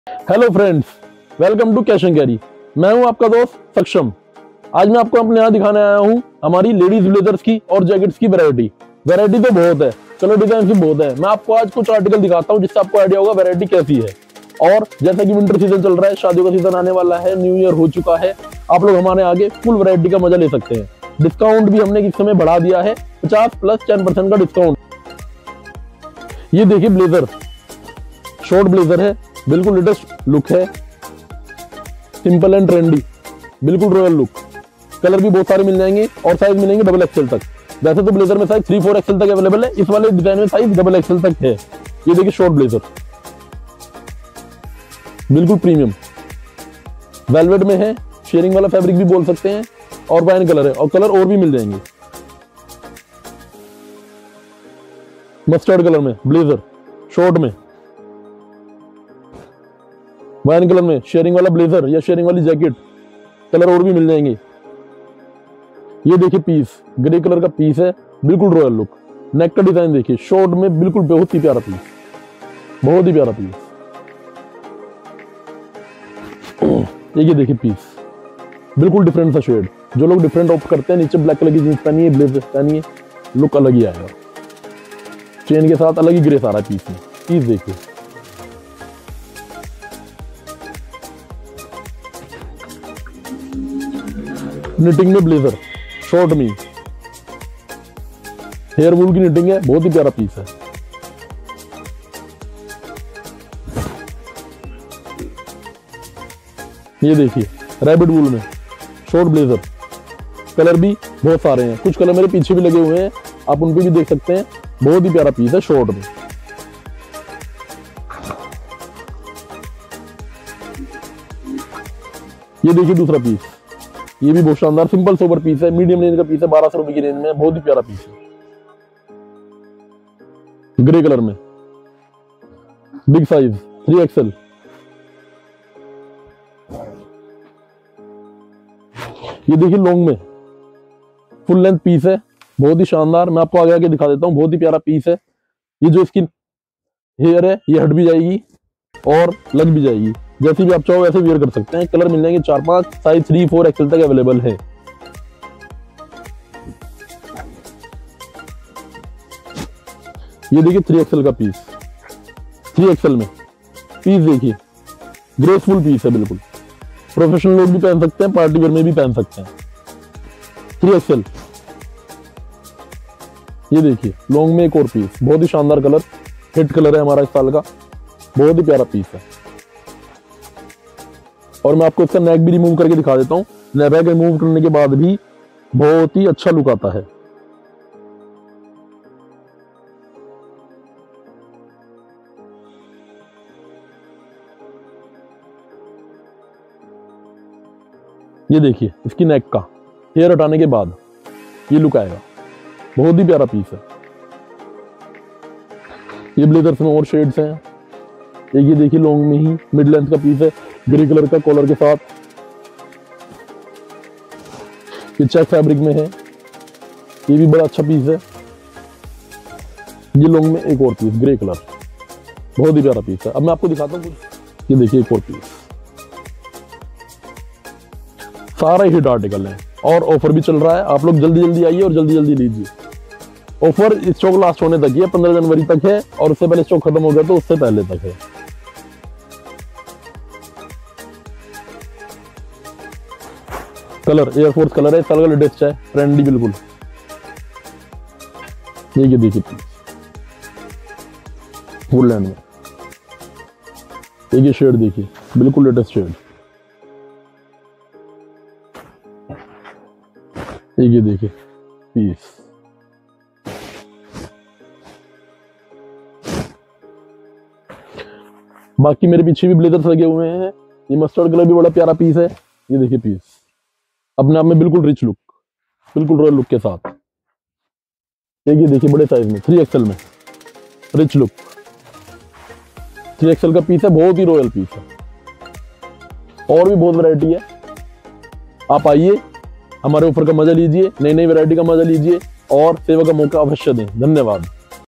Hello friends, welcome to cash and carry. मैं हूं आपका दोस्त सक्षम। आज मैं आपको अपने यहाँ दिखाने आया हूं हमारी लेडीज ब्लेजर्स की और जैकेट्स की वैरायटी तो बहुत है, कलर डिजाइन भी बहुत है। मैं आपको आज कुछ आर्टिकल दिखाता हूं जिससे आपको आइडिया होगा वैरायटी कैसी है। और जैसा कि विंटर सीजन चल रहा है, शादियों का सीजन आने वाला है, न्यू ईयर हो चुका है, आप लोग हमारे आगे फुल वैरायटी का मजा ले सकते हैं। डिस्काउंट भी हमने इस समय बढ़ा दिया है, 50 + 10% का डिस्काउंट। ये देखिए ब्लेजर, शॉर्ट ब्लेजर है, बिल्कुल लेटेस्ट लुक है, सिंपल एंड ट्रेंडी, बिल्कुल रॉयल लुक। कलर भी बहुत सारे मिल जाएंगे और साइज मिलेंगे डबल एक्सएल तक। वैसे तो ब्लेजर में साइज 3-4 एक्सएल तक अवेलेबल है, इस वाले डिजाइन में साइज डबल एक्सएल तक है। ये देखिए शॉर्ट ब्लेजर, बिल्कुल प्रीमियम वेलवेट में है, शेयरिंग वाला फैब्रिक भी बोल सकते हैं, और वाइन कलर है, और कलर और भी मिल जाएंगे। मस्टर्ड कलर में ब्लेजर, शॉर्ट में, वाइन कलर में शेयरिंग वाला ब्लेजर या शेयरिंग वाली जैकेट, कलर और भी मिल जाएंगे। ये देखिए पीस, ग्रे कलर का पीस है, बिल्कुल रॉयल लुक। नेक का डिजाइन देखिए, शॉर्ट में बिल्कुल बहुत ही प्यारा पीस, बहुत ही प्यारा पीस। ये देखिए पीस, बिल्कुल डिफरेंट सा शेड। जो लोग डिफरेंट ऑप्ट करते हैं, नीचे ब्लैक कलर की जींस पहनिए, ब्लेजर पहनिए, लुक अलग ही आएगा। चेन के साथ अलग ही ग्रेस आ रहा है पीस में। पीस देखिए, निटिंग में ब्लेजर, शॉर्ट में हेयर वूल की निटिंग है, बहुत ही प्यारा पीस है। ये देखिए रैबिट वूल में शॉर्ट ब्लेजर, कलर भी बहुत सारे हैं, कुछ कलर मेरे पीछे भी लगे हुए हैं, आप उन पे भी देख सकते हैं। बहुत ही प्यारा पीस है शॉर्ट में। ये देखिए दूसरा पीस, ये भी बहुत शानदार सिंपल सोबर पीस है, मीडियम रेंज का पीस है, 1200 रुपए की रेंज में, बहुत ही प्यारा पीस है। ग्रे कलर में, बिग साइज 3XL। ये देखिए लॉन्ग में फुल लेंथ पीस है, बहुत ही शानदार। मैं आपको आगे आगे दिखा देता हूँ, बहुत ही प्यारा पीस है। ये जो इसकी हेयर है ये हट भी जाएगी और लग भी जाएगी, जैसे भी आप चाहो वैसे वेयर कर सकते हैं। कलर मिल जाएंगे 4-5, साइज 3-4 एक्सएल तक अवेलेबल है। ये देखिए 3XL का पीस, 3XL में पीस देखिए, ग्रेसफुल पीस है, बिल्कुल प्रोफेशनल लोग भी पहन सकते हैं, पार्टी वेयर में भी पहन सकते हैं। 3XL। ये देखिए लॉन्ग में एक और पीस, बहुत ही शानदार कलर, हिट कलर है हमारा इस साल का, बहुत ही प्यारा पीस है। और मैं आपको इसका नेक भी रिमूव करके दिखा देता हूँ। नेक रिमूव करने के बाद भी बहुत ही अच्छा लुक आता है। ये देखिए इसकी नेक का हेयर हटाने के बाद ये लुक आएगा, बहुत ही प्यारा पीस है। ये ब्लेजर्स में और शेड्स हैं। एक ये देखिए लॉन्ग में ही मिड लेंथ का पीस है, ग्रे कलर का कॉलर के साथ, ये चेक फैब्रिक में है, ये भी बड़ा अच्छा पीस है। ये लॉन्ग में एक और पीस, ग्रे कलर, बहुत ही प्यारा पीस है। अब मैं आपको दिखाता हूँ कुछ। ये देखिए एक और पीस, सारा हिट आर्टिकल है और ऑफर भी चल रहा है। आप लोग जल्दी जल्दी आइए और जल्दी जल्दी लीजिए। ऑफर स्टॉक लास्ट होने तक है, 15 जनवरी तक है, और उससे पहले स्टॉक खत्म हो गया तो उससे पहले तक है। कलर एयरफोर्स कलर है, साल का लेटेस्ट है, ट्रेंडी बिल्कुल। ये देखिए फुल लैंड में, ये शेड देखिए, बिल्कुल लेटेस्ट शेड। ये देखिए पीस, बाकी मेरे पीछे भी ब्लेजर्स लगे हुए हैं। ये मस्टर्ड कलर भी बड़ा प्यारा पीस है। ये देखिए पीस अपने आप में बिल्कुल रिच लुक, बिल्कुल रॉयल लुक के साथ। ये देखिए बड़े साइज में 3XL में रिच लुक, 3XL का पीस है, बहुत ही रॉयल पीस है। और भी बहुत वैरायटी है, आप आइए, हमारे ऑफर का मजा लीजिए, नई नई वैरायटी का मजा लीजिए और सेवा का मौका अवश्य दें। धन्यवाद।